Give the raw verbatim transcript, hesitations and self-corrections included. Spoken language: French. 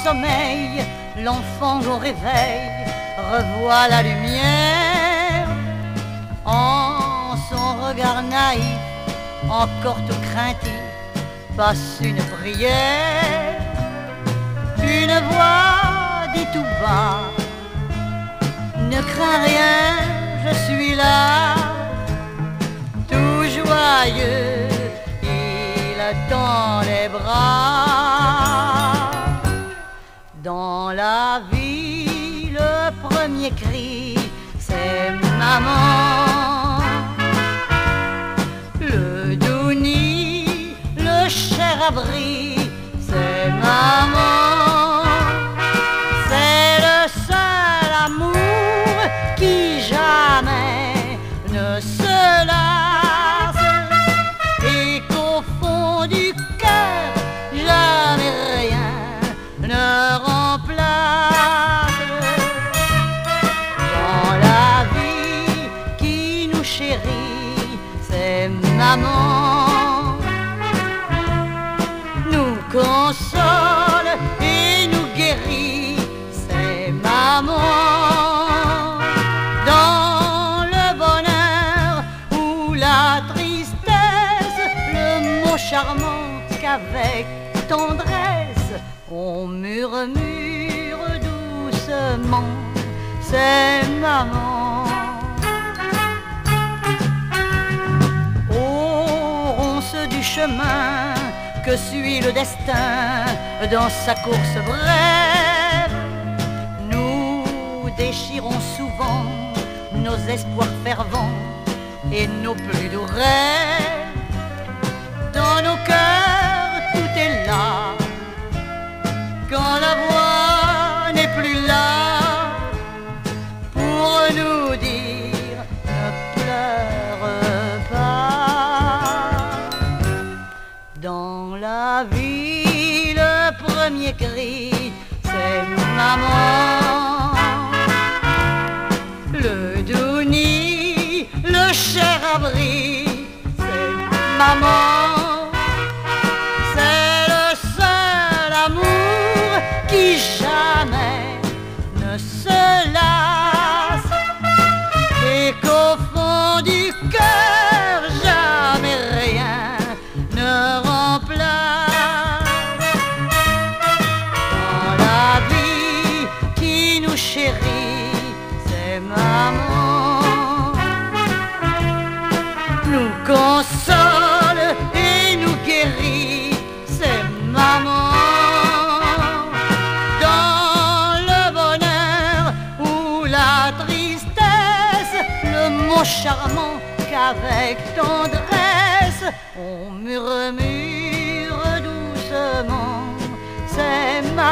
sommeil, l'enfant au réveil revoit la lumière. En son regard naïf, encore tout craintif, passe une prière. Une voix dit tout bas: ne crains rien, je suis là. Tout joyeux, il tend les bras. Dans la vie, le premier cri, c'est maman. Le doux nid, le cher abri, c'est maman. C'est le seul amour qui jamais ne se lasse, et qu'au fond du cœur jamais rien ne remplace. Dans la vie qui nous chérit, c'est maman. Nous console et nous guérit, c'est maman. Dans le bonheur ou la tristesse, le mot charmant qu'avec tendresse on murmure doucement, c'est maman. Aux ronces du chemin que suit le destin dans sa course brève, nous déchirons souvent nos espoirs fervents et nos plus doux rêves. Dans nos cœurs tout est là, quand la voix n'est plus là pour nous dire ne pleure pas. Dans la vie, le premier cri, c'est maman. Le doux nid, le cher abri, c'est maman. C'est le seul amour qui jamais ne se lasse, et qu'au fond du cœur jamais rien ne remplace. Dans la vie qui nous chérit, c'est maman. Nous console et nous guérit, c'est maman. Dans le bonheur ou la tristesse, le mot charmant qu'avec tendresse on murmure doucement, c'est maman.